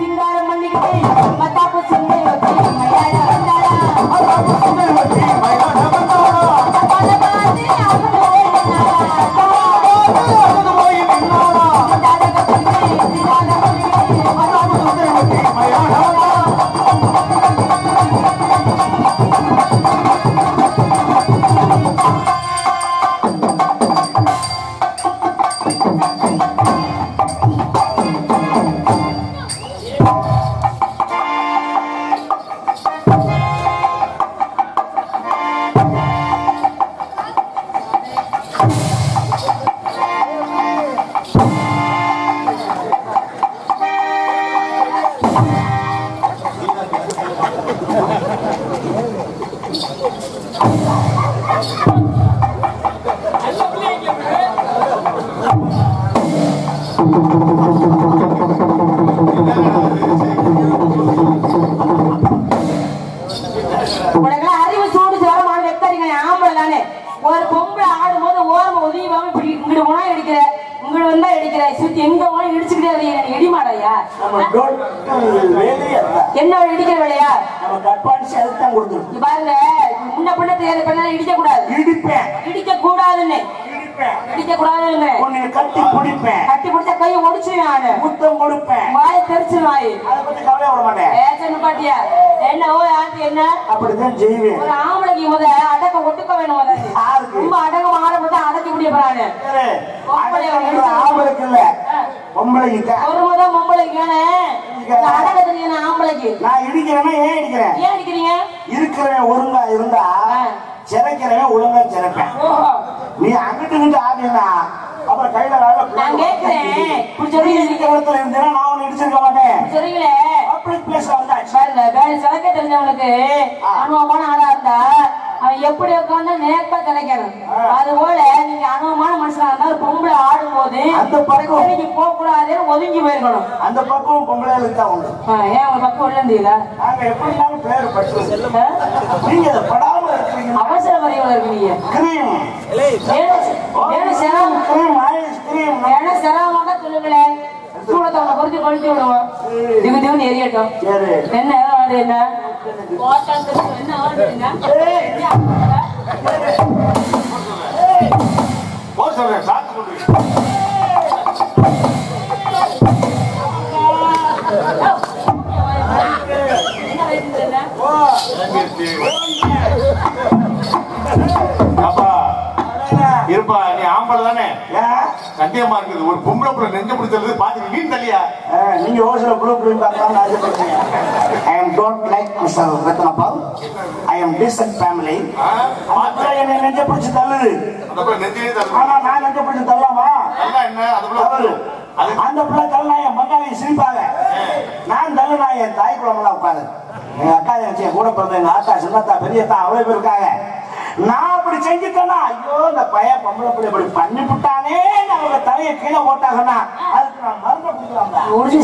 சிங்காரம் பண்ணிக்கிட்டு மத்தாப்பு சிந்தை வச்சு மயான வந்தாளா மத்தாப்பு சிந்தை வச்சு மயான வந்தாளா மத்தால பாதி அவனே நாளா போய் நின்னாளா மத்தால கட்டி சிங்காரம் பண்ணிக்கிட்டு மத்தாப்பு சிந்தை வச்சு மயான வந்தாளா ஒரு பொம்பளை ஆடும் போது ஓரமா உதவிவாம இப்படி இங்கிட்டு போனா எடுக்கிற இங்கிட்டு வந்தா எடுக்கிற சுத்தி எங்க போனா இடிச்சுக்கிட்டே இடிமாடையா என்ன இடிக்கிற வேலையா பாருங்க முன்ன பின்ன தெரியாத பெண்ண இடிக்க கூடாது இடிக்க கூடாதுன்னு இடிக்க கூடாதுன்னு கட்டி பிடிப்பேன் கட்டி பிடிச்ச கையை ஒடிச்சுவேன் முத்தம் கொடுப்பேன் வாயை தெரிச்சுவாய் அதை பத்தி கவலை விட மாட்டேன் ஏச்சன்னு பாட்டியா என்ன ஓ ஆண்டி என்ன அப்படிதான் செய்வேன் ஒரு ஆம்பளைக்கு முத அடக்க ஒட்டுக்க வேணும் முத ரொம்ப அடக்கம் ஆரம்பிச்சா அடக்கி முடிய போறானு ஆம்பளைக்கு இல்ல பொம்பளைக்கு ஒரு முத பொம்பளைக்கு அடக்க தெரியும் ஆம்பளைக்கு நான் இடிக்கிறேன்னா ஏன் இடிக்கிறேன் ஏன் இடிக்கிறீங்க இருக்கிறவன் ஒழுங்கா இருந்தா சிறைக்கிறவன் ஒழுங்கா சிறைப்பேன் நீ அங்கிட்டு நின்று ஆடினா அப்புறம் கையில நான் கேட்கிறேன் இருந்தேன்னா நான் உன்னை இடிச்சிருக்க மாட்டேன் சரிங்களே அப்படி பேச வந்தாச்சு வேலை சிலைக்க தெரிஞ்சவனுக்கு அனுபவமான ஆளா இருந்தா அவன் எப்படி உட்காந்து நேர்ப்பா கிடைக்கணும் அது போல நீங்க அனுபவமான மனுஷனா இருந்தா பொம்பளை ஆடும் போது அந்த பக்கம் போக கூடாதுன்னு ஒதுங்கி போயிருக்கணும் அந்த பக்கம் பொம்பளைகளுக்கு தான் உண்டு ஏன் உங்க பக்கம் இல்ல நாங்க எப்படினாலும் பேரு பட்டு நீங்க அதை படாம இருக்கீங்க அவசர வரையில இருக்கீங்க சிரமமாக சொல்லுங்களேன் சூடத்தவனை பொறுத்து கொளுத்தி விடுவோம் திகு திகுன்னு எரியட்டும் என்ன ஆடு என்ன இருப்பா நீ ஆம்பளை தானே சந்தேகமா இருக்குது ஒரு பொம்பளை புள்ள நெஞ்ச பிடிச்சது பாத்து வீண் தள்ளியா நீங்க ஓசல புள்ள புள்ள பார்க்கலாம் ஆசைப்படுறீங்க I am don't like Mr. Ratnapal. I am decent family. மாத்திர என்ன நெஞ்ச பிடிச்சு தள்ளுது அந்த புள்ள நெஞ்சே தள்ளு ஆனா நான் நெஞ்ச பிடிச்சு தள்ளலாமா அல்ல என்ன அது புள்ள அந்த புள்ள தள்ளனா என் பங்காளி சிரிப்பாங்க நான் தள்ளனா என் தாய் குளம்லாம் உட்காரு எங்க அக்கா என் கூட பிறந்த எங்க ஆத்தா சின்னத்தா பெரியத்தா அவ்வளவு பேர் இருக்காங்க நான் அப்படி செஞ்சுட்டேன்னா ஐயோ இந்த பையன் பொம்பளை பிள்ளை இப்படி பண்ணி விட்டானே அவங்க தலையை கீழே போட்டாங்கன்னா அதுக்கு நான் மருந்தை குடிக்கலாம்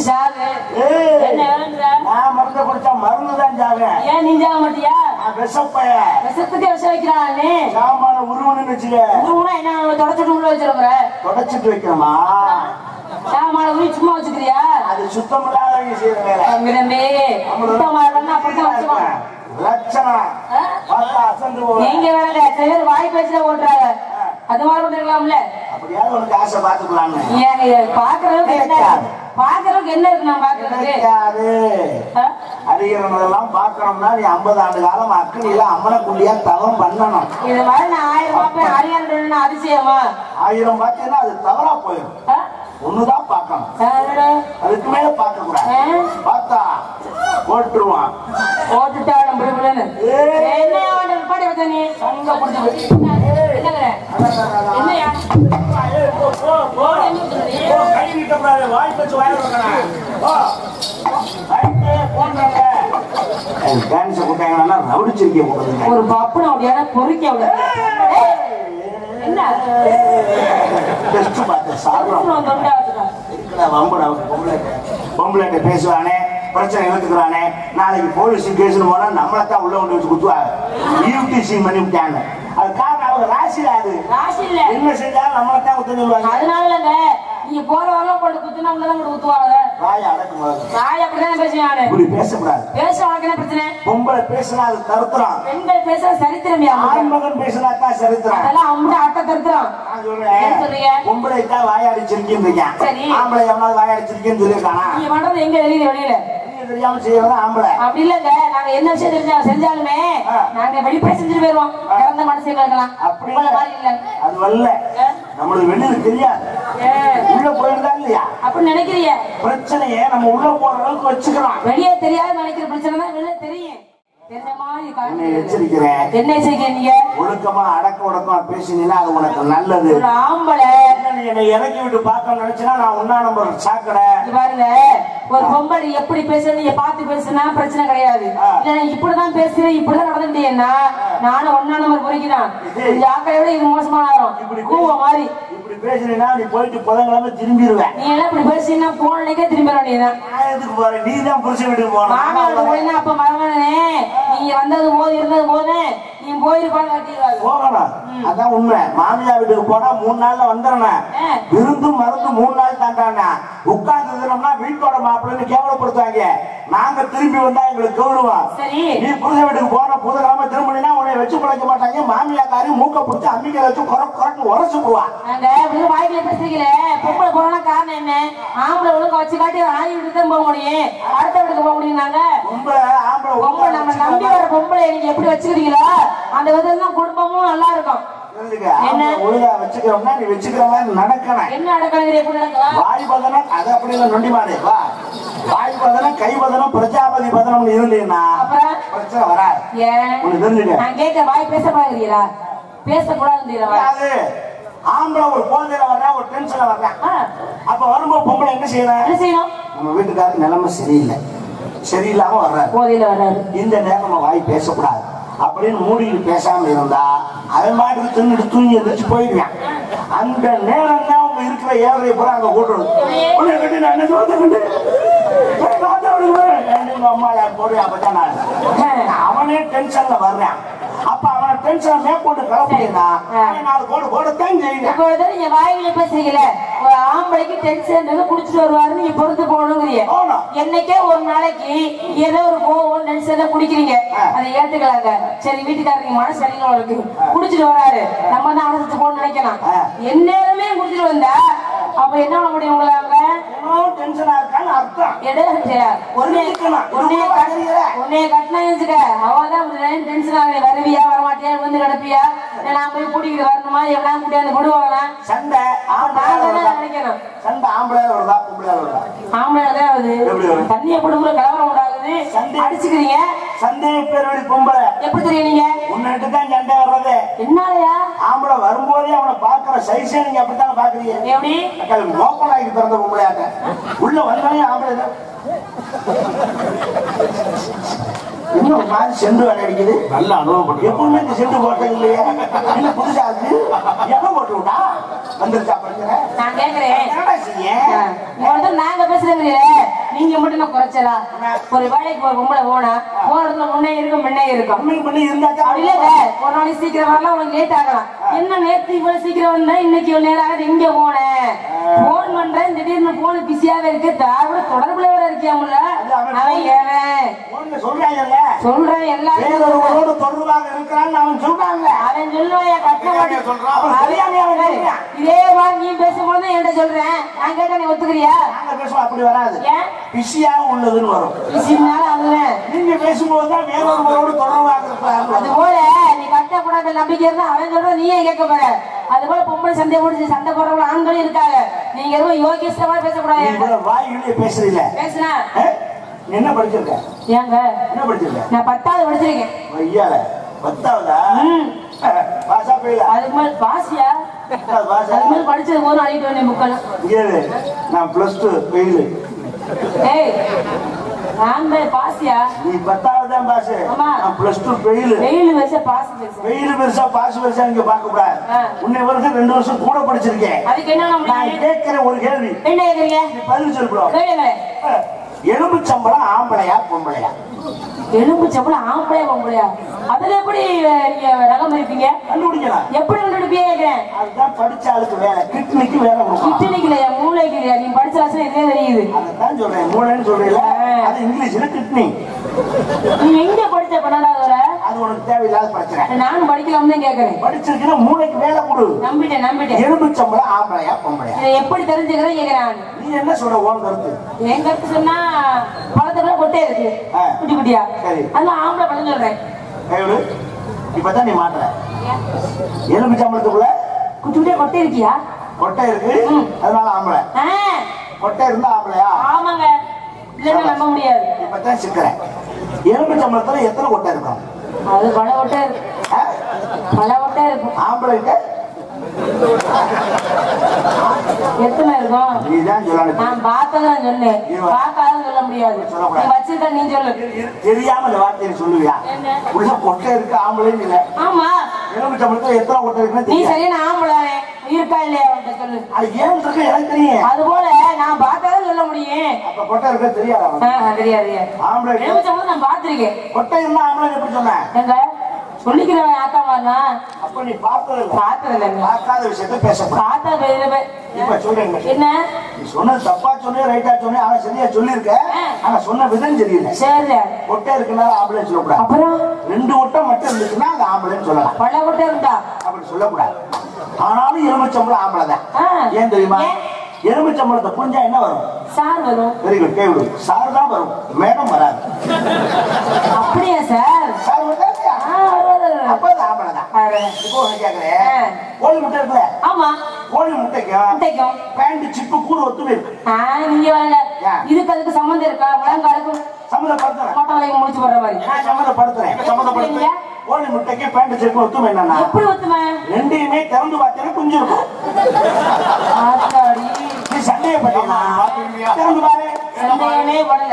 நான் மருந்தை குடிச்சா மருந்துதான் ஜாவேன் ஏன் நீ ஜாக மாட்டியா விஷப்பைய விஷத்துக்கு விஷம் வைக்கிறானே சாமான உருவன்னு வச்சுக்க உருவனா என்ன தொடச்சிட்டு உள்ள வச்சிருக்கிற தொடச்சிட்டு வைக்கிறோமா சாமான உரி சும்மா வச்சுக்கிறியா அது சுத்தம் இல்லாதவங்க செய்யற வேலை சுத்தமான அப்படித்தான் வச்சுக்கோங்க லட்சணம் நீங்க வேற சில பேர் வாய் பேச்சுல ஓட்டுறாங்க அது மாதிரி பண்ணிருக்கலாம்ல அப்படியாவது உனக்கு ஆசை பாத்துக்கலாம்னு பாக்குறதுக்கு என்ன இருக்கு நான் பாக்குறதுக்கு அறிகிறதெல்லாம் பாக்கணும்னா நீ 50 ஆண்டு காலம் அக்கனியில அம்மனை குண்டியா தவம் பண்ணணும் இது மாதிரி நான் 1000 பாப்பேன் அறியணும் அதிசயமா 1000 பாத்தீங்கன்னா அது தவறா போயிடும் ஒண்ணுதான் பாக்கணும் அதுக்கு மேல பாக்க கூடாது பார்த்தா ஓட்டுருவான் ஓட்டுட்டாலும் விடுபடுன்னு என்ன பாடி வச்ச நீ சங்க பிடிச்சி என்னையா கை நீட்டக்கூடாது வாய் வச்சு வாயில டான்ஸ் போட்டாங்கன்னா ரவுடிச்சிருக்கேன் ஒரு பப்புன அப்படியான பொறுக்கி அவ்வளவு என்ன டெஸ்ட் பார்த்து சாப்பிடுறோம் பொம்பளை பேசுவானே பிரச்சனை இழுத்துக்கிறானே நாளைக்கு போலீஸ் கேஸ் போனா நம்மளத்தான் உள்ள கொண்டு வச்சு குத்துவாங்க யூடிசி பண்ணி விட்டாங்க அது காரணம் அவங்க ராசியில அது ராசி இல்ல என்ன செஞ்சாலும் நம்மளத்தான் குத்துவாங்க அதனால நீங்க போற வரலாம் போட்டு குத்துனா உள்ளதான் குத்துவாங்க ராய அடக்குவாங்க ராய அப்படிதான் பேசுவேன். இப்படி பேசக்கூடாது. பேச உனக்கு என்ன பிரச்சனை? பொம்பளை பேசினா அது தருத்திரம், பெண்கள் பேசுற சரித்திரம். ஆண்மகன் பேசினா தான் சரித்திரம். அதெல்லாம் அவங்க அட்ட தருத்திரம். நான் சொல்றேன், பொம்பளை தான் வாயாடிச்சிருக்கீங்க, ஆம்பளை எவனாவது வாயாடிச்சிருக்கேன்னு சொல்லியிருக்கானா? நீங்க பண்றது எங்க தெரியுது வெளியில தெரியாம செய்யறதா ஆம்பளை. அப்படி இல்லங்க, நாங்க என்ன விஷயம் செஞ்சாலுமே நாங்க வெளிப்படை செஞ்சுட்டு போயிருவோம். இறந்த மனுஷங்களுக்கெல்லாம் அப்படி மாதிரி இல்ல. அது வரல, நம்மளுக்கு வெளியில தெரியாது, உள்ள போயிருந்தா இல்லையா அப்படின்னு நினைக்கிறீங்க. பிரச்சனையே நம்ம உள்ள போற அளவுக்கு வச்சுக்கிறோம். வெளியே தெரியாது நினைக்கிற பிரச்சனை தான் வெளியே தெரியும். எச்சரிக்கிறேன், என்ன எச்சரிக்கிறீங்க? ஒழுக்கமா அடக்க ஒடுக்கமா பேசினீங்கன்னா அது உனக்கு நல்லது. ஒரு ஆம்பளை நீ என்னை இறக்கி விட்டு பார்க்க நினைச்சுன்னா நான் உண்ணா நம்பர் சாக்கடை பாருங்க. ஒரு பொம்பளை எப்படி பேசுறது நீங்க பார்த்து பேசுனா பிரச்சனை கிடையாது. இல்ல இப்படிதான் பேசுறேன் இப்படிதான் நடந்துட்டீங்கன்னா நானும் ஒன்னா நம்பர் பொறிக்கிறான். ஜாக்கிரதை விட இது மோசமான ஆகும். இப்படி கூவ மாதிரி இப்படி பேசுனீங்கன்னா நீ போயிட்டு புதன்கிழமை திரும்பிடுவேன். நீ எல்லாம் இப்படி பேசினா போனே திரும்பிட வேண்டியதான். எதுக்கு போற, நீ தான் புருஷன் வீட்டுக்கு போன. அப்ப மரவனே நீங்க வந்தது போது இருந்தது போது நீ போயிருப்பான்னு போகணும். அதான் உண்மை. மாமியார் வீட்டுக்கு போனா 3 நாள்ல வந்துடணும். விருந்து மருந்து 3 நாள் தாண்டானா உட்கார்ந்து வீட்டோட மாப்பிள்ளைன்னு கேவலப்படுத்துவாங்க. நாங்க திரும்பி வந்தா எங்களுக்கு கௌரவம். நீ புருஷ வீட்டுக்கு போன புதுக்கிழமை திரும்பினா உன்னை வச்சு பிழைக்க மாட்டாங்க. மாமியாக்காரி மூக்க பிடிச்சி அம்மிக்கை வச்சு குறைக்கு உரைச்சு போடுவான். வாய்க்குல பேசுறீங்கள பொம்பளை போனா காரணம் என்ன? ஆம்பளை ஒழுங்க வச்சு காட்டி ஆய் வீட்டுக்கு தான் போக முடியும், அடுத்த வீட்டுக்கு போக முடியும். நாங்க பொம்பளை நம்ம நம்பி வர பொம்பளை நீங்க எப்படி வச்சுக்கிறீங்களோ அந்த விதம் குடும்பமும் நல்லா இருக்கும். ஒழுங்கா வச்சுக்கிறோம்னா நீ வச்சுக்கிற மாதிரி நடக்கணும். என்ன நடக்கணும்? எப்படி நடக்கலாம்? வாய் பதனம் அது அப்படி இல்லை நொண்டிமாடு. வாய் பதனம் கை பதனம் பிரஜாபதி பதனம் இருந்தீங்கன்னா பிரச்சனை வராது. நான் கேட்க வாய் பேச பாக்குறீங்களா? பேசக்கூடாது. ஆம்பளை ஒரு போதையில வர்றா, ஒரு டென்ஷன்ல வர்றா, அப்ப வரும்போது பொம்பளை என்ன செய்யணும்? நம்ம வீட்டுக்காரர் நிலைமை சரியில்லாம வர்றாரு, போதையில வர்றாரு, இந்த நேரம் நம்ம வாய் பேசக்கூடாது அப்படின்னு மூடிட்டு பேசாம இருந்தா அவன் மாட்டுக்கு தின்னுட்டு தூங்கி எந்திரிச்சு போயிடுவான். அந்த நேரம் தான் அவங்க இருக்கிற ஏழையை பூரா அங்க கூட்டுறது. அம்மா யார் போடுவேன் அப்பதான் அவனே டென்ஷன்ல வர்றான். அப்ப அவனை டென்ஷன் மேற்கொண்டு கிளப்பினா 4 கோடு போடத்தான் செய்யணும். நீங்க வாயில பேசுறீங்களே ஒரு ஆம்பளைக்கு டென்ஷன் குடிச்சிட்டு வருவாரு, நீங்க பொறுத்து போகணுங்கிறீங்க. என்னைக்கே ஒரு நாளைக்கு ஏதோ ஒரு கோவம் டென்ஷன் குடிக்கிறீங்க, அதை ஏத்துக்கலாங்க. சரி வீட்டுக்காரங்க மனசு சரிங்களா இருக்கு, குடிச்சிட்டு வராரு, நம்ம தான் அவசரத்து போகணும்னு நினைக்கலாம். எந்நேரமே குடிச்சிட்டு வந்தா அப்ப என்ன பண்ண முடியும்? உங்களாங்க டென்ஷனா இருக்கான்னு அர்த்தம். உன்னைய கட்டினா அவதான் டென்ஷன் ஆகுது. வருவியா வரமாட்டியா வந்து கிடப்பியா, நான் போய் கூட்டிக்கிட்டு வரணுமா, எவ்வளோ கூட்டியாந்து விடுவாங்க. சண்டை நினைக்கணும். சண்டை ஆம்பளை வருதா பொம்பளை வருதா? ஆம்பளை தான் ஆகுது. தண்ணியை குடும்பல கலவரம் உண்டாகுது, சண்டை அடிச்சுக்கிறீங்க. சண்டையை பேர் பொம்பளை எப்படி தெரியும்? உன்னிட்டு தான் சண்டை வர்றது. என்னாலயா? ஆம்பளை வரும்போதே அவனை பாக்குற சைஸே நீங்க அப்படித்தானே பாக்குறீங்க. எப்படி ஓப்பன் ஆகி பிறந்த பொம்பளையாட்ட உள்ள வந்தாலே ஆம்பளை தான் இன்னும் மாதிரி சென்று விளையாடிக்குது. நல்ல அனுபவம். எப்பவுமே இந்த சென்று போட்டது இல்லையா? இல்ல புதுசா இருக்கு. எப்ப போட்டு விட்டா வந்துருச்சா? நான் கேக்குறேன், நாங்க பேசுறீங்க நீங்க மட்டும் நான் குறைச்சலா? ஒரு வேலைக்கு ஒரு பொம்பளை போனா போறதுல முன்னே இருக்கும் முன்னே இருக்கும். அப்படி இல்ல ஒரு நாளைக்கு சீக்கிரம் வரலாம், உனக்கு லேட் ஆகலாம். என்ன நேற்று இவ்வளவு சீக்கிரம் வந்தா இன்னைக்கு இவ்வளவு நேரம் ஆகுது, எங்க போனேன் போன் பண்றேன், திடீர்னு போன பிஸியாவே இருக்கு, தாவோட தொடர்புல வேற இருக்கியாமுல்ல. அவன் சொல்றேன் எல்லாரும் தொடர்பாக இருக்கிறான்னு அவன் சொல்றாங்க. அவன் சொல்லுவான் கட்ட இதே மாதிரி நீ பேசும்போது என்கிட்ட சொல்றேன், நான் கேட்டா நீ ஒத்துக்கிறியா? நாங்க பேசுவோம் அப்படி வராது, பிஸியா உள்ளதுன்னு வரும். நீங்க பேசும்போது தான் வேறொருவரோடு தொடர்பாக இருக்கிறாங்க. அது போல நீ கட்டக்கூடாத நம்பிக்கை இருந்தா அவன் சொல்ற நீயே கேட்க போற. அது போல பொம்பளை சண்டை போட்டு சண்டை போடுறவங்க ஆண்களும் இருக்காங்க. நீங்க எதுவும் யோகிஷ்டமா பேசக்கூடாது. வாய்களே பேசுறீங்க. பேசுனா என்ன படிச்சிருக்க? ஏங்க என்ன படிச்சிருக்க? நான் 10வது படிச்சிருக்கேன். ஐயா 10வதா? பாஸா போயில? அதுக்கு மேல பாஸியா? அதுக்கு மேல படிச்சது போதும் அழிட்டு வேண்டிய புக்கெல்லாம். நான் +2 ஃபெயில். ஏய் நான் பாஸியா? நீ 10வது தான் பாஸ். நான் +2 fail. Fail versus pass versus. Fail versus pass versus இங்க பார்க்க கூடாது. உன்னை வருஷம் 2 வருஷம் கூட படிச்சிருக்கேன். அதுக்கு என்ன நான் கேக்குற ஒரு கேள்வி. என்ன கேக்குறீங்க? நீ பதில் சொல்லு bro. கேளுங்க. எலும்பு சம்பளம் ஆம்பளையா பொம்பளையா? எலும்பு சம்பளம் ஆம்பளையா பொம்பளையா? அதுல எப்படி நீங்க ரகம் இருப்பீங்க? கண்டுபிடிக்கலாம். எப்படி கண்டுபிடிப்பீங்க? அதுதான் படிச்ச ஆளுக்கு வேலை, கிட்னிக்கு வேலை கொடுக்கும். கிட்னிக்கு இல்லையா, மூளைக்கு இல்லையா? நீ படிச்ச லட்சம் இதே தெரியுது. அதான் சொல்றேன், மூளைன்னு சொல்றீங்களா? அது இங்கிலீஷ்ல கிட்னி. நீ எங்க படிச்ச 12வது? அது உனக்கு தேவையில்லாத பிரச்சனை. நானும் படிக்கலாம் தான் கேக்குறேன். படிச்சிருக்கிற மூளைக்கு வேலை கொடு. நம்பிட்டேன். எலுமிச்சம்பழம் ஆம்பளையா பொம்பளையா? இதை எப்படி தெரிஞ்சுக்கிறேன் கேக்குறேன். நீ என்ன சொல்ற? உன் கருத்து. என் கருத்து சொன்னா பழத்துக்குள்ள கொட்டே இருக்கு குட்டி குட்டியா. அதெல்லாம் ஆம்பளை பழம் சொல்றேன். இப்பதான் நீ மாட்டுற. எலுமிச்சம்பழத்துக்குள்ள குட்டி குட்டியா கொட்டை இருக்கியா? கொட்டை இருக்கு, அதனால ஆம்பளை. கொட்டை இருந்தா ஆம்பளையா? ஆமாங்க, இல்லன்னா நம்ப முடியாது. இப்பதான் சிக்கிறேன். எலுமிச்சம்பழத்துல எத்தனை கொட்டை இருக்கும்? அது பல கொட்டை இருக்கு. பல கொட்டை இருக்கும். ஆம்பளைக்கு எத்தனை இருக்கும்? நீதான் சொல்லணும். நான் பார்த்ததான் சொன்னேன், பார்க்காதான் சொல்ல முடியாது. நீ வச்சிருக்க நீ சொல்லு. தெரியாம இந்த வார்த்தையை சொல்லுவியா? உள்ள கொட்டை இருக்கு ஆம்பளைன்னு இல்ல. ஆமா, எலுமிச்சம்பழத்துல எத்தனை கொட்டை இருக்குன்னு நீ சரியான ஆம்பளை இருக்கா இல்லையா சொல்லு. அது ஏன் இருக்கு எனக்கு தெரியும். அது போல நான் பார்த்தாதான் சொல்ல முடியும். அப்ப கொட்டை இருக்க தெரியாது. தெரியாது. ஆம்பளை எலுமிச்சம்பழம் நான் பார்த்திருக்கேன். கொட்டை இருந்தா ஆம்பளை எப்படி சொன்னேன்? எங்க சொல்லிக்கிறவன் ஆத்தாமா? அப்ப நீ பார்த்ததில்லை. பார்க்காத விஷயத்த பேசப்பட. இப்ப சொல்றேன். என்ன நீ சொன்னது தப்பா சொன்னே ரைட்டா சொன்னே, ஆனா சரியா சொல்லிருக்க. ஆனா சொன்ன விதம் தெரியல. சரி, கொட்டை இருக்குனால ஆம்பளை சொல்லக்கூடாது. அப்புறம் 2 கொட்டை மட்டும் இருந்துச்சுன்னா அது ஆம்பளைன்னு சொல்லலாம். பல கொட்டை இருந்தா அப்படி சொல்லக்கூடாது. ஆனாலும் எலுமிச்சம்பழம் ஆம்பளை தான். ஏன் தெரியுமா? எலுமிச்சம்பழத்தை புரிஞ்சா என்ன வரும்? சார் வரும். Very good, கேவிடு. சார் தான் வரும், மேடம் வராது. அப்படியா சார்? சார் வந்தா அப்ப அது ஆம்பளை தான். இப்போ கேக்குறேன், கோழி முட்டை இருக்குல்ல? ஆமா, கோழி முட்டைக்கும் பேண்ட் சிப்பு கூடு ஒத்துமை இருக்கு. நீங்க வாங்க, இதுக்கு அதுக்கு சம்பந்தம் இருக்கா? முழங்காலுக்கும் சம்மந்தப்படுத்துறேன். கோட்டாலையும் முடிச்சு போடுற மாதிரி நான் சம்மந்தப்படுத்துறேன். கோழி முட்டைக்கு பேண்ட் சிப்பு ஒத்துமை என்னன்னா, எப்படி ஒத்துமை? ரெண்டையுமே திறந்து பார்த்தீங்கன்னா குஞ்சு இருக்கும். நீ சண்டையை பட்டீங்கன்னா திறந்து பாரு. சண்டையே படல.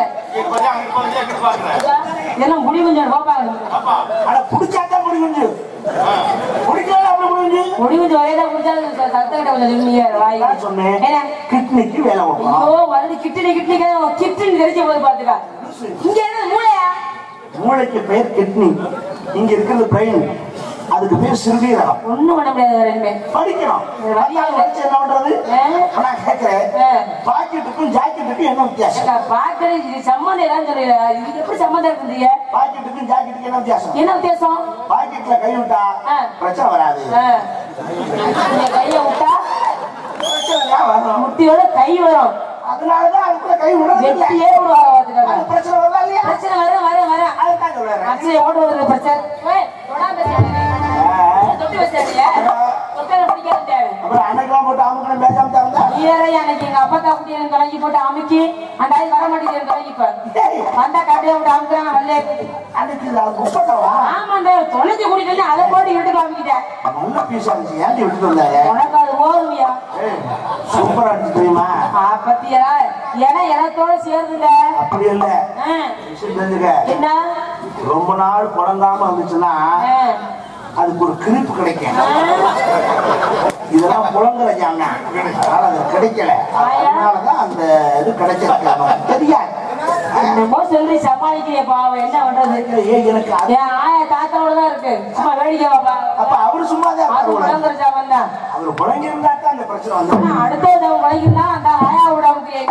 இதெல்லாம் முடி கொஞ்சம் பாப்பாங்க. ஆனா குடிச்சாதான் முடி குஞ்சு, குடிக்கலாம் அப்படி முடிஞ்சு முடி கொஞ்சம் வரையதான் குடிச்சாலும் தத்தக்கிட்ட கொஞ்சம் சொல்லுங்க. வாய் சொன்னேன், கிட்னிக்கு வேலை வைப்போம். ஐயோ வருது கிட்னி தெரிஞ்ச போது பாத்துக்கா. இங்க என்ன மூளையா? மூளைக்கு பேர் கிட்னி, இங்க இருக்கிறது பிரெயின், அதுக்கு பேர் சிறுநீரகம். ஒண்ணும் பண்ண முடியாது. படிக்கணும். என்ன பண்றது? நான் கேட்கிறேன், பாக்கெட்டுக்கும் ஜாக்கெட்டுக்கும் என்ன வித்தியாசம்? பாக்கெட் சம்மந்தம் எல்லாம் சொல்லுங்க. இது எப்படி சம்மந்தம் இருக்குறீங்க? பாக்கெட்டுக்கும் ஜாக்கெட்டுக்கும் என்ன வித்தியாசம்? என்ன வித்தியாசம்? பாக்கெட்ல கை விட்டா பிரச்சனை வராது. கைய விட்டா பிரச்சனை வரும். முட்டியோட கை வரும். அதனாலதான் அதுக்குள்ள கை விடுறது. பிரச்சனை வரல இல்லையா? பிரச்சனை வர அதுதான் சொல்றேன். பிரச்சனை ஓடுவது பிரச்சனை. அப்புறம் அன்னைக்கெல்லாம் போட்டு அமுக்கணும் பேசாம திறந்தா அன்னைக்கு எங்க அப்பா தாக்குட்டி எனக்கு கலங்கி போட்டு அமுக்கி அந்த ஆய் வர மாட்டேங்குது. கலங்கிப்ப வந்தா கடையை விட்டு அமுக்குறாங்க. வரல அன்னைக்கு குப்பட்டவா? ஆமாண்ட தொலைச்சு குடிக்கல அதை போட்டு வீட்டுக்கு அமுக்கிட்டேன். நல்ல பீஸா இருந்துச்சு. ஏன் விட்டுட்டு வந்தாரு? உனக்கு அது ஓடுவியா? சூப்பரா இருந்துச்சு தெரியுமா? பத்தியா ஏன்னா எனத்தோட சேருதுங்க. அப்படி இல்ல, என்ன ரொம்ப நாள் குழந்தாம இருந்துச்சுன்னா அதுக்கு ஒரு கிரிப்பு கிடைக்கும். இதெல்லாம் புலங்குற ஜாங்க, அதனால அது கிடைக்கல. அதனாலதான் அந்த இது கிடைச்சிருக்காங்க. தெரியாது என்னமோ சொல்லி சமாளிக்கிறிய பாவம். என்ன பண்றது? எனக்கு ஆயா தாத்தாவோட தான் இருக்கு. சும்மா வேடிக்கை பாப்பா. அப்ப அவரு சும்மாதான் புலங்குற ஜாமன் தான். அவரு புலங்கி இருந்தா தான் அந்த பிரச்சனை வந்து. அடுத்த புலங்கிருந்தா அந்த ஆயாவோட நமக்கு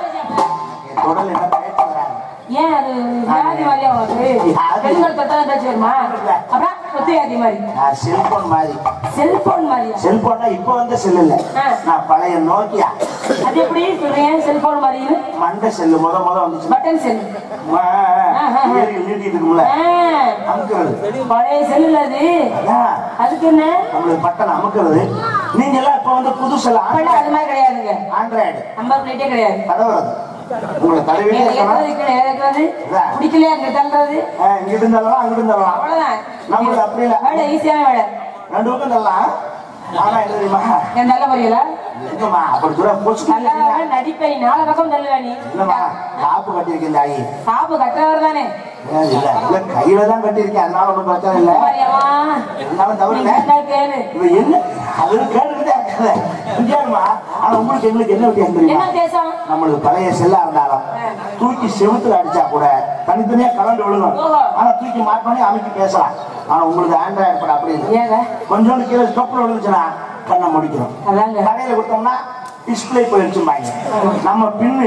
தொடல் என்ன பேச்சு வராது. ஏன் அது வியாதி மாதிரியா உனக்கு? பெண்கள் தொட்டதான் பேச்சு வருமா? அப்புறம் ஒத்தியாதி மாதிரி, செல்போன் மாதிரி. செல்போன் மாதிரியா? செல்போன்னா இப்ப வந்த செல் இல்ல, நான் பழைய நோக்கியா. அது எப்படி சொல்றீங்க? செல்போன் மாதிரி மண்டை செல்லு முத வந்துச்சு. பட்டன் செல் நீட்டிட்டு இருக்கும்ல, அமுக்கிறது. பழைய செல்லுல அது. அதுக்கு என்ன? நம்மளுக்கு பட்டன் அமுக்கிறது. நீங்க எல்லாம் இப்ப வந்து புது செல். அது மாதிரி கிடையாதுங்க. ஆண்ட்ராய்டு நம்பர் பிளேட்டே கிடையாது. கதவுறது உங்களை தலைவியே பிடிக்கலையா? அங்க தள்ளுறது, இங்கிட்டு தள்ளலாம் அங்கிட்டு தள்ளலாம். அவ்வளவுதான். நம்மளுக்கு அப்படி இல்ல, வேலை ஈஸியான வேலை. 2 பக்கம் தள்ளலாம். ஆனா என்ன தெரியுமா? நல்ல முறையில இல்லம்மா, அப்படி சொல்ல நடிப்பை 4 பக்கம் தள்ளுவேன். இல்லம்மா, காப்பு கட்டியிருக்கேன் தாயி. காப்பு கட்டுறவர் தானே? இல்ல இல்ல, கையில தான் கட்டியிருக்கேன். அதனால ஒண்ணும் பிரச்சனை இல்ல. அதனால தவறு இல்ல. என்ன அது கேட்டுக்கிட்டே இருக்காது. கேளுமா. ஆனா உங்களுக்கு எங்களுக்கு என்ன வித்தியாசம் தெரியுமா? நம்மளுக்கு பழைய செல்லா இருந்தாலும் தூக்கி செவுத்துல அடிச்சா கூட தனித்தனியா கலந்து விழுகும். ஆனா தூக்கி மாட்டோன்னே அமைக்கி பேசலாம். ஆனா உங்களுக்கு ஆண்ட்ராய்டு படம் அப்படி இல்லை. கொஞ்சோண்டு கீழே ஸ்டொப்ல விழுந்துச்சுன்னா கண்ணை முடிக்கிறோம். கடையில கொடுத்தோம்னா டிஸ்பிளே போயிடுச்சுமாங்க. நம்ம பின்னு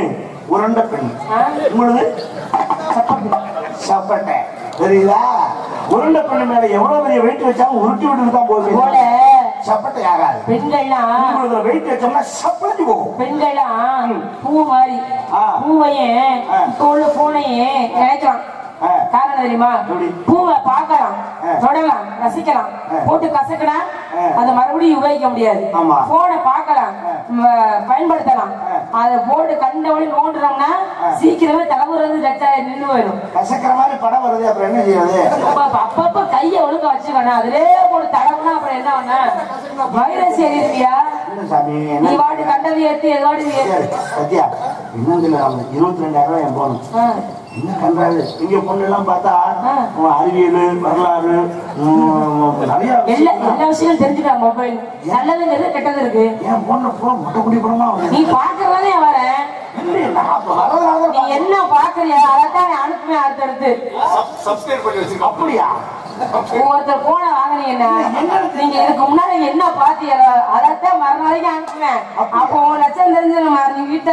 உருண்டை பெண். உங்களுக்கு சப்பட்டை தெரியுதா? உருண்டை பெண்ணு மேல எவ்வளவு பெரிய வெயிட் வச்சாலும் உருட்டி விட்டு தான் போகுது. சப்பட்டை ஆகாது. பெண்கள்லாம் வெயிட் வச்சோம்னா சப்பளத்தி போகும். பெண்கள்லாம் பூ மாதிரி பூவையும் தோல் பூனையும் நினைக்கலாம். காரணம் தெரியுமா? பூவை பார்க்கலாம், தொடலாம், ரசிக்கலாம். போட்டு கசக்கினா அதை மறுபடியும் உபயோகிக்க முடியாது. போனை பார்க்கலாம், பயன்படுத்தலாம். அதை போட்டு கண்டபடி நோண்டுறோம்னா சீக்கிரமே தலைமுறை நின்று போயிடும். கசக்கிற மாதிரி படம் வருது, அப்புறம் என்ன செய்யாது? அப்பப்ப கையை ஒழுங்க வச்சுக்கணும். அதுலயே போட்டு தடவுனா அப்புறம் என்ன பண்ண வைரஸ் ஏறியா? நீ வாட்டு கண்டது ஏற்றி எதுவாடு சத்யா இன்னும் 22,000 ரூபாய் என் போகணும். என்ன கண்டாரு இங்க பொண்ணு எல்லாம் பார்த்தா அறிவியல் வரலாறு நிறைய எல்லா விஷயம் தெரிஞ்சுக்கலாம். மொபைல் நல்லதுங்கிறது கெட்டது இருக்கு. என் பொண்ணு போன மொட்டை குடி படமா நீ பாக்குறதானே வரேன். நீ என்ன பாக்குறியா அதைத்தான் அனுப்புவேன். அடுத்தடுத்து அப்படியா? ஒருத்தர் போன வாங்கினீங்கன்னா நீங்க இதுக்கு முன்னாடி என்ன பாத்தீங்களோ அதைத்தான் மறுநாளைக்கு அனுப்புவேன். அப்போ 1 லட்சம் தெரிஞ்சு நீ வீட்டை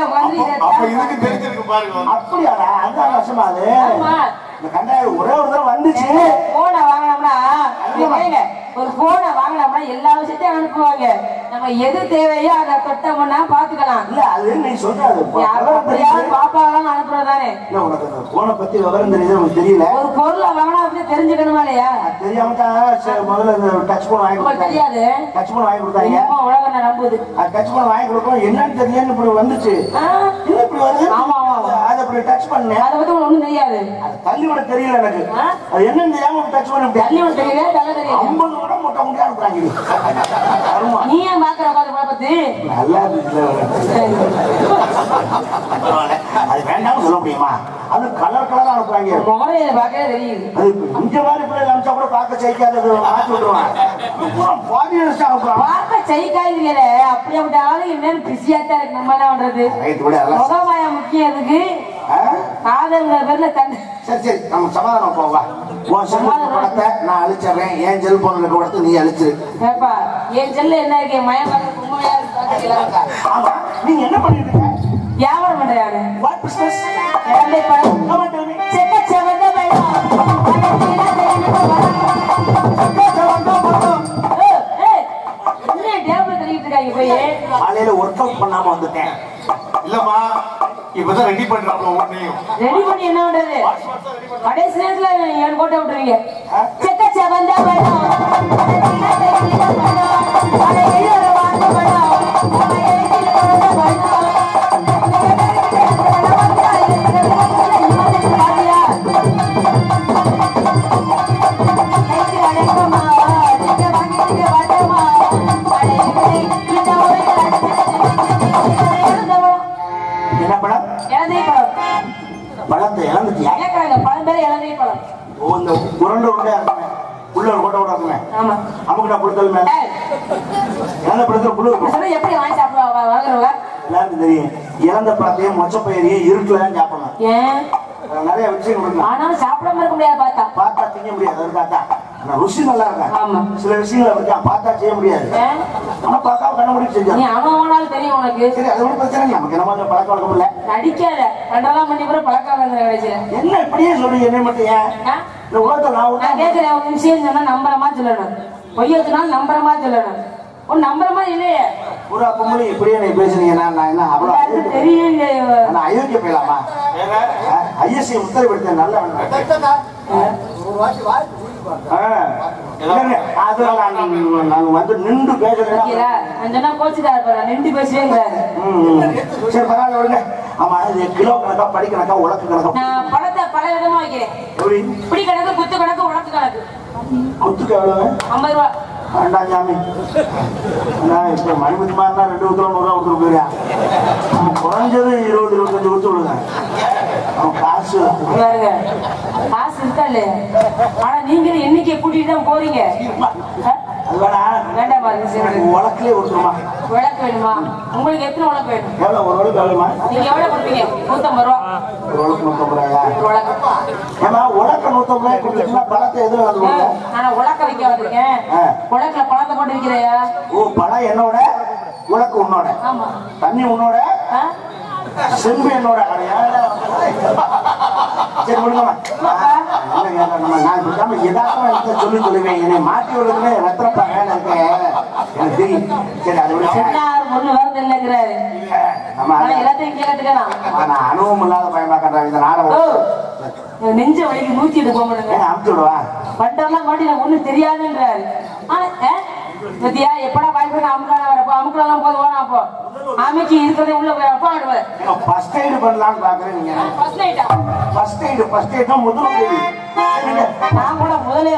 அப்படியாடா? அந்த லட்சமா அது ஒரே ஒரு தடவை வந்துச்சு. போனை வாங்கினோம்னா ஒரு போனை வாங்கினோம்னா எல்லா விஷயத்தையும் அனுப்புவாங்க. நம்ம எது தேவையோ அதை தொட்டோம்னா பாத்துக்கலாம். இல்ல அது நீ சொல்றது பாப்பாவெல்லாம் அனுப்புறதானே. உனக்கு போனை பத்தி விவரம் தெரியுது, உனக்கு தெரியல. ஒரு பொருளை வாங்கினா அப்படி தெரிஞ்சுக்கணுமா இல்லையா? தெரியாம தான் முதல்ல டச் போன் வாங்கி கொடுத்தாங்க. தெரியாது டச் போன் வாங்கி கொடுத்தாங்க. உலகம் நம்புது. டச் போன் வாங்கி கொடுக்கணும் என்னன்னு தெரியல. இப்படி வந்துச்சு இப்படி வருது. ஆமா ஆமா அதை அப்படி டச் பண்ணேன். அதை பத்தி ஒண்ணும் தெரியாது. தள்ளி விட தெரியல எனக்கு. அது என்னன்னு தெரியாம டச் பண்ண தள்ளி விட தெரியல. தள்ள தெரியல. 50 கூட மொட்டை முட்டையா இருக்காங்க. நீ ஏன் பாக்குற பத்தி நல்லா அது வேண்டாம் சொல்ல முடியுமா? அது கலர் கலரா அனுப்புறாங்க. முகரையில பார்க்கவே தெரியுது. அது இந்த மாதிரி பிள்ளை அனுப்பிச்சா கூட பார்க்க ஜெயிக்காது மாற்றி விட்டுருவாங்க. பார்க்க ஜெயிக்காதுங்களே அப்படி அப்படி ஆளு என்னன்னு பிஸியாத்தான் இருக்கு. நம்ம என்ன பண்றது? முகமாயா முக்கியம் எதுக்கு? காதல்ங்கிற பேர்ல தண்ணி. சரி சரி நம்ம சமாதானம் போவா. உன் செல்போன் படத்தை நான் அழிச்சிடுறேன். என் செல்போன்ல இருக்க படத்தை நீ அழிச்சிரு. ஏப்பா என் செல்ல என்ன இருக்கு? மயமாக உண்மையா இருக்கு. ஆமா நீங்க என்ன பண்ணிட்டு இருக்க? வியாபாரம் பண்றாரு. What business? காலையில ஒர்க் அவுட் பண்ணாம வந்துட்டேன். இல்லம்மா இப்பதான் ரெடி பண்றாங்க. ரெடி பண்ணி என்ன பண்றது? கடைசி நேரத்துல என் கோட்டை விட்டுறீங்க. செக்க செவந்த பழம் என்ன படம்? இளநீர் பழம். பழத்தை இழந்துட்டியா? பழம் பேர் இளநீர் பழம். இந்த உருண்டை உருண்டையா இருக்குமே, உள்ள ஒரு கோட்டை கூட இருக்குமே. ஆமா அமுக்கிட்ட புழுத்தல் மேல இழந்த பழத்துல புழு இருக்கும். எப்படி வாங்கி சாப்பிடுவா? வாங்குறவங்க எல்லாருக்கும் தெரியும். இழந்த பழத்தையும் மொச்சப்பயிரையும் இருட்டுல தான் சாப்பிடணும். ஏன் நிறைய விஷயம் கொடுக்கலாம். ஆனாலும் சாப்பிடாம இருக்க முடியாது. பார்த்தா திங்க முடியாது. அதுக்காக ஆனா ருசி நல்லா இருக்கா? ஆமா சில விஷயங்கள் இருக்கா பார்த்தா செய்ய முடியாது. ஆனா பார்த்தா கண்ண முடிவு செஞ்சா நீ அவனாலும் தெரியும் உனக்கு. சரி அது ஒன்றும் பிரச்சனை இல்லை. நமக்கு என்ன பழக்க வழக்கம் இல்ல. நடிக்காத ரெண்டெல்லாம் பண்ணி கூட பழக்கம் கிடைச்சல. என்ன இப்படியே சொல்றீங்க? என்ன மட்டும் ஏன் இந்த உலகத்தை நான் கேட்கிறேன். ஒரு விஷயம் சொன்னா நம்புறமா சொல்லணும். பொய்யத்துனாலும் நம்புறமா சொல்லணும். ஒரு நம்புறமா இல்லையே. ஒரு பொம்பளை இப்படியே நீ பேசுனீங்கன்னா நான் என்ன அவ்வளவு தெரியும். நான் அயோக்கிய போயிடலாமா? ஐஎஸ்சி முத்திரைப்படுத்த நல்ல வந்து நின்று பேசுறேன். கோச்சுக்கார நின்று பேசுவேன். சரி பரவாயில்ல விடுங்க. ஆமா இது கிலோ கணக்கா படி கணக்கா உலக்கு கணக்கா? நான் பழத்தை பல விதமா வைக்கிறேன். இப்படி கணக்கு குத்து கணக்கு உலக்கு கணக்கு. குத்துக்கு எவ்வளவு? 50 ரூபா. வேண்டாம் சாமி. இப்ப மணிபதி மாதிரினா 2 ஊத்துல 100 ரூபா கொடுத்துட்டு போயிடா. குறைஞ்சது 20-25 கொடுத்து விடுங்க. அவன் காசு காசு இருக்கா இல்லையா? ஆனா நீங்க எண்ணிக்கை கூட்டிட்டு தான் போறீங்க. வேண்டாம் உலக்கிலே கொடுத்துருமா? விளக்கு வேணுமா? உங்களுக்கு எத்தனை உலக்கு வேணும்? எவ்வளவு? ஒரு உலக்கு எவ்வளவுமா? நீங்க எவ்வளவு கொடுப்பீங்க? 150 ரூபா. ஒரு உலக்கு 150 ரூபாயா? ஏமா உலக்க 150 ரூபாய் கொடுத்தீங்கன்னா பழத்தை எதுல வந்து? நான் உலக்க வைக்க வந்திருக்கேன். உலக்குல பழத்தை போட்டு வைக்கிறையா? ஓ பழம் என்னோட உலக்கு உன்னோட. ஆமா. தண்ணி உன்னோட செம்பு என்னோட சரி விடுங்கம்மா. நான் ஏதாவது சொல்லி சொல்லுவேன். என்னை மாற்றி விடுறதுல ரத்தனப்பா வேலை இருக்கு எனக்கு தெரியும். சரி அதை விட ஒண்ணு வருது இல்லைங்கிறாரு. எல்லாத்தையும் கேட்டுக்கலாம். நான் அனுபவம் இல்லாத பயமாக்கா இந்த நாடகம் நெஞ்ச வழிக்கு நூத்திட்டு போக அமுச்சு விடுவா பட்டெல்லாம் மாட்டி நான் ஒண்ணு தெரியாதுன்றாரு. பத்தியா எப்படா வாய்ப்பு அமுக்கான வரப்போ அமுக்கலாம் போது ஓனா அப்போ அமைக்கு இருக்கிறதே உள்ள போய் அப்பா ஆடுவார். ஃபர்ஸ்ட் எய்டு பண்ணலாம்னு பாக்குறேன். நீங்க ஃபர்ஸ்ட் எய்டு முதல்ல நான் கூட முதலே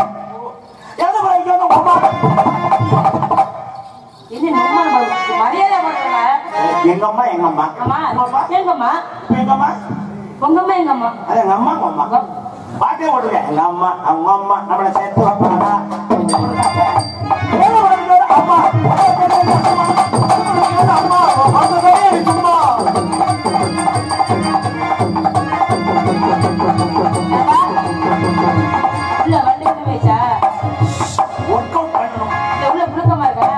மரியாதை பண்றா. எங்கம்மா எங்கம்மா எங்கம்மா எங்கம்மா உங்கம்மா எங்கம்மா அது எங்க அம்மா உங்க அம்மா பாட்டே ஓடுங்க. எங்க அம்மா அவங்க அம்மா நம்மளை சேர்த்து வைப்பாங்க. அம்மா உள்ள வண்டி வச்சா ஒர்க் அவுட் பண்ணணும். உள்ள புழுக்கமா இருக்கா?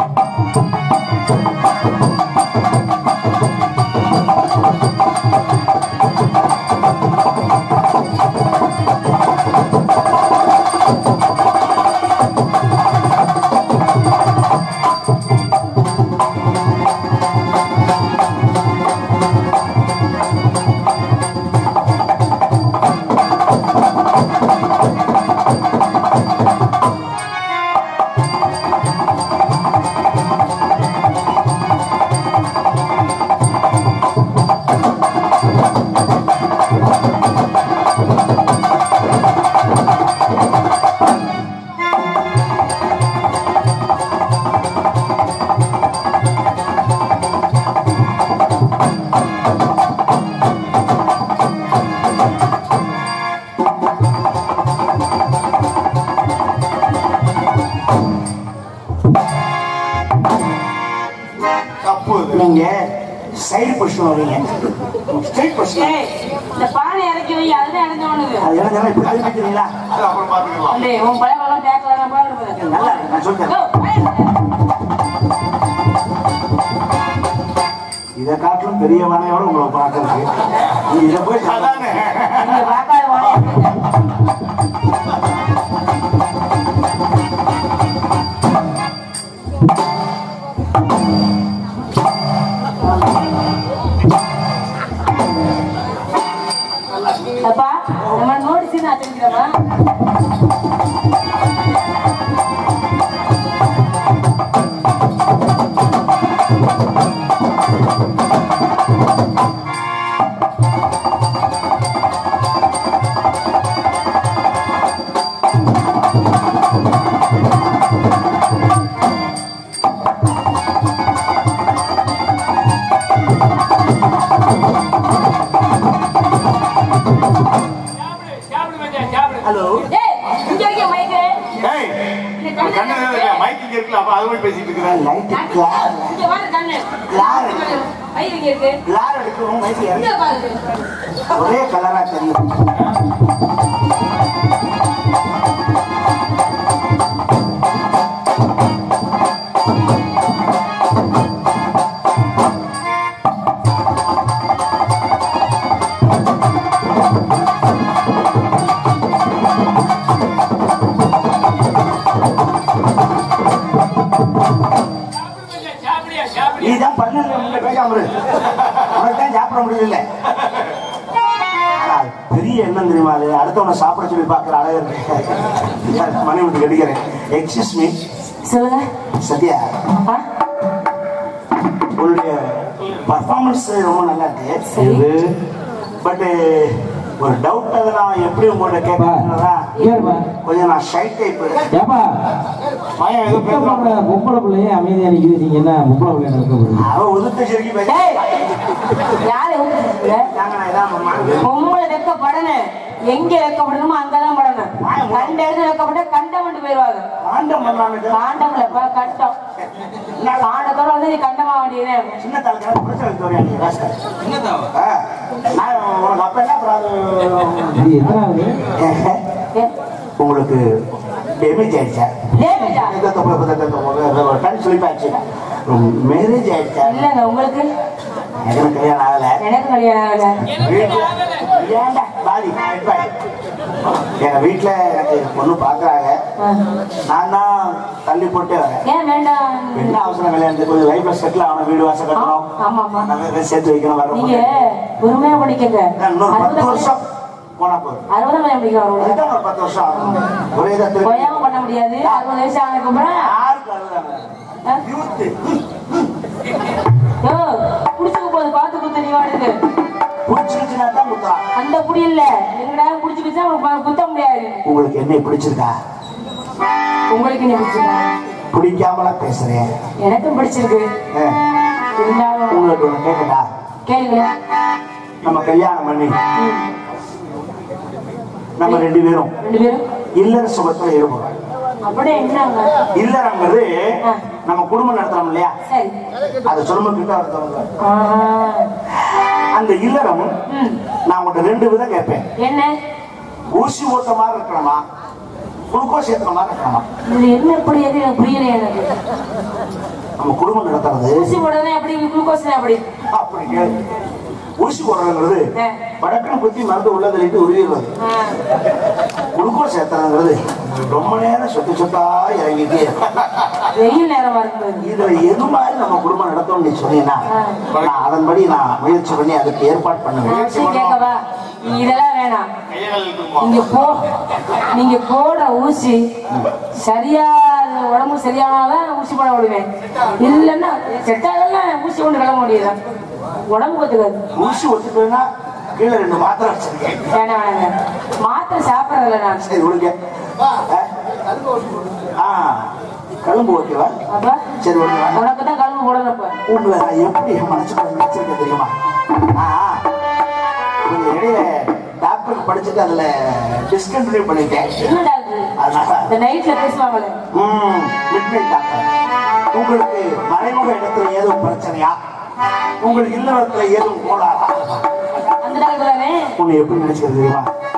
நீங்க சைடு பொசிஷன் வரீங்க. Straight position. இந்த பானை இறக்கி வை. அதுதான் இறங்க வேணுது. அது இறங்க இப்படி திரும்பிக்கிறீங்களா? அது அப்புறம் பாத்துக்கலாம். அண்டே உன் பழையவெல்லாம் தேக்கல நான் பாடுறேன். நல்லா நான் சொல்றேன். இதை காட்டிலும் பெரிய வானையோட உங்களை பார்க்கறது. நீங்க இதை போய் நீங்க பார்க்காத வானை அப்பா நம்ம நோடிச்சு நான் தெரிஞ்சுக்கிறோமா? ஹலோ இங்க இருக்க மைக்கு. கண்ணு மைக்கிங் இருக்குல்ல, அப்ப அது போய் பேசிட்டு இருக்கிறேன். லைட் கிளார் இங்க வர கண்ணு. கிளார் மைக்கு இங்க இருக்கு. கிளார் எடுக்கணும். மைக் இங்க பாருங்க. ஒரே கலரா தெரியும். நீதான் பண்ணல பேசாம உனக்குதான் சாப்பிட முடியல. பெரிய எண்ணம் தெரியுமா? அது அடுத்தவனை சாப்பிட சொல்லி பார்க்கிற அழகு இருக்கு. மனைவி விட்டு கடிக்கிறேன். Excuse me. சொல்லுங்க சத்யா, உங்களுடைய பர்ஃபார்மன்ஸ் ரொம்ப நல்லா இருக்கு. பட் ஒரு டவுட். அதை நான் எப்படி உங்கள்ட்ட கேட்கறேன்னா கொஞ்சம் நான் ஷை டைப். பொம்பளை பிள்ளையே அமைதியா நிக்குது. நீங்க என்ன பொம்பளை பிள்ளை இருக்க? அவன் உதுத்த சரிக்கு யாரு பொம்பளை வெக்கப்படணும். எங்க வைக்கப்படணுமோ அங்கதான் படணும். கண்ட இடத்துல வைக்கப்பட்ட கண்டம் போயிருவாங்க. காண்டம்லப்பா கட்டம். காண்டத்தோட வந்து நீ கண்டமா வேண்டியதே. சின்ன தாளுக்கு உனக்கு அப்ப என்ன உங்களுக்கு டேமேஜ் ஆயிடுச்சா? டேமேஜா சொல்லி மேரேஜ் ஆயிடுச்சா? இல்லங்க உங்களுக்கு எனக்கு கல்யாணம் ஆகல. எனக்கு கல்யாணம் ஆகல. ஏன்டா பாதி எங்க வீட்டுல எனக்கு பொண்ணு பாக்குறாங்க. நான் தான் தள்ளி போட்டு வரேன். ஏன் வேண்டாம்? என்ன அவசரம் கல்யாணத்துக்கு? கொஞ்சம் லைஃப்ல செட்டில் ஆகணும், வீடு வாசல் கட்டணும், நல்ல சேர்த்து வைக்கணும். வர நீங்க பொறுமையா படிக்கங்க. இன்னொரு 10 வருஷம் போனா போதும். 60 படிக்கலாம். ஒரு 10 வருஷம் ஆகும். ஒரே தான் கொய்யாம பண்ண முடியாது. 60 வயசு ஆனதுக்கு அப்புறம் யாருக்கு குடிச்சுக்க போது பார்த்து குத்த நீ வாடுது. பிடிச்சிருச்சுன்னா தான் குத்தா. அந்த புடி இல்ல எங்கடா குடிச்சுக்கிச்சா குத்த முடியாது. உங்களுக்கு என்ன பிடிச்சிருக்கா? உங்களுக்கு என்ன பிடிச்சிருக்கா? பிடிக்காமல பேசுறேன். எனக்கும் பிடிச்சிருக்கு. இருந்தாலும் உங்களுக்கு ஒண்ணு கேட்கட்டா? கேளுங்க. நம்ம கல்யாணம் பண்ணி நம்ம 2 பேரும் இல்லற சுகத்துல ஈடுபடுறோம். அப்படியே என்னங்க இல்லறங்கிறது நம்ம குடும்பம் நடத்துறோம் இல்லையா? அது சொல்லும் கிட்ட அந்த இல்லறம் நான் உங்கள்கிட்ட 2 விதம் கேட்பேன். என்ன? ஊசி ஓட்ட மாதிரி இருக்கணுமா, குளுக்கோஸ் ஏத்துற மாதிரி இருக்கணுமா? இது என்ன எப்படி எது எனக்கு புரியல. எனக்கு நம்ம குடும்பம் நடத்துறது ஊசி போடுறதே அப்படி, குளுக்கோஸ் அப்படி அப்படி கேளு. ஊசி போடுறதுங்கிறது படக்குன்னு குத்தி மருந்து உள்ளதிலிட்டு உருவிடுறது. குளுக்கோஸ் ஏத்துறதுங்கிறது ரொம்ப நேரம் சொட்டு சொட்டா இறங்கிட்டே வெயில் நேரமா இருக்குது. இதுல எது மாதிரி நம்ம குடும்பம் நடத்தணும்னு நீ சொன்னீங்கன்னா நான் அதன்படி நான் முயற்சி பண்ணி அதுக்கு ஏற்பாடு பண்ணுவேன். கேட்கவா? இதெல்லாம் வேணாம். நீங்க போடுற ஊசி சரியா உடம்பு சரியானாதான் ஊசி போட விடுவேன். இல்லைன்னா செட்டாதான் ஊசி கொண்டு கிளம்ப முடியாது. உடம்பு ஒத்துக்காது. ஊசி ஒத்துக்குன்னா கீழே 2 மாத்திரை வச்சிருக்கேன். வேணாம் வேணாங்க. மாத்திரை சாப்பிடறதில்ல நான். சரி விடுங்க. கழும்பு ஓகேவா? அப்ப சரி உனக்கு தான் கழும்பு போடணும். உங்களை நான் எப்படி மனசுக்குள்ள வச்சிருக்கேன் தெரியுமா? கொஞ்சம் இடையில டாக்டருக்கு படிச்சுட்டு அதுல டிஸ்கண்டினியூ பண்ணிட்டேன். என்ன டாக்டர்? இந்த நைட்ல பேசுவாங்களே மிட்நைட் டாக்டர். உங்களுக்கு மறைமுக இடத்துல ஏதும் பிரச்சனையா, உங்களுக்கு இல்லறத்துல ஏதும் கோளாறா? அந்த டாக்டர் தானே. உன்னை எப்படி நினைச்சுக்கிறது தெரியுமா?